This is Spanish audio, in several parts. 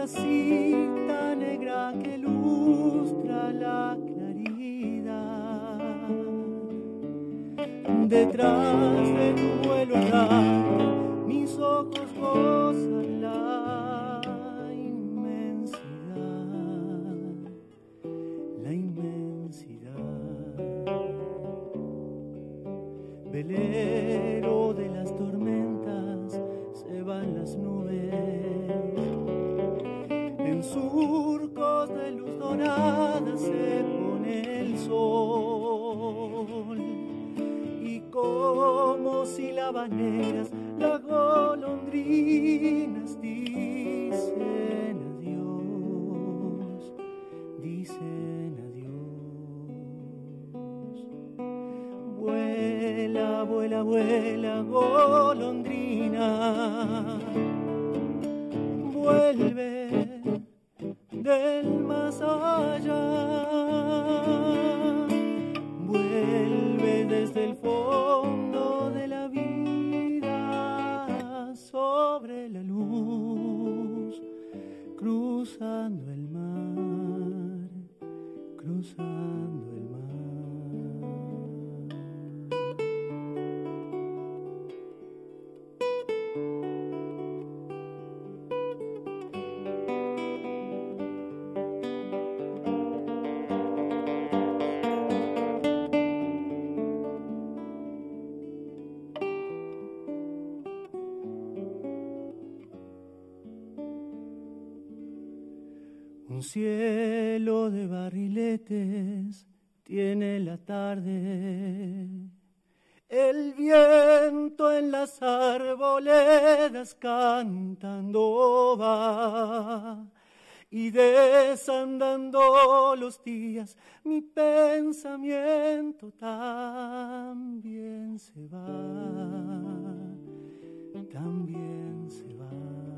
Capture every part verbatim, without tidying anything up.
bracita negra que lustra la claridad. Detrás de tu vuelo errante, mis ojos gozan la inmensidad, la inmensidad. Velero de las tormentas, se van las nubes. En surcos de luz dorada se pone el sol. Y como silabaneras, las golondrinas dicen adiós, dicen adiós. Vuela, vuela, vuela, golondrina, vuelve del más allá, vuelve desde el fondo de la vida sobre la luz, cruzando el mar, cruzando el mar. Un cielo de barriletes tiene la tarde, el viento en las arboledas cantando va, y desandando los días mi pensamiento también se va, también se va.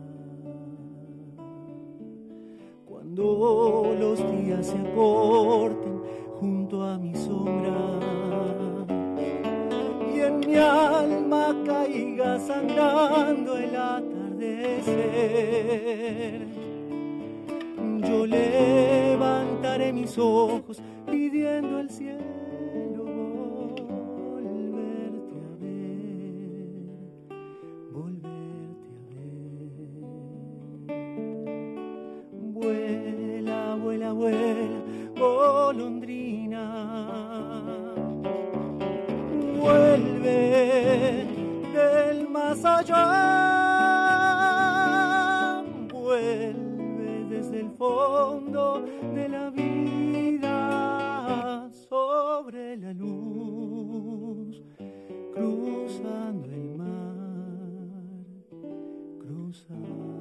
Cuando los días se acorten junto a mi sombra y en mi alma caiga sangrando el atardecer, yo levantaré mis ojos pidiendo al cielo volverte a ver, volverte a ver. Vuela, vuela, vuela, golondrina, vuelve del más allá, vuelve desde el fondo de la vida sobre la luz, cruzando el mar, cruzando.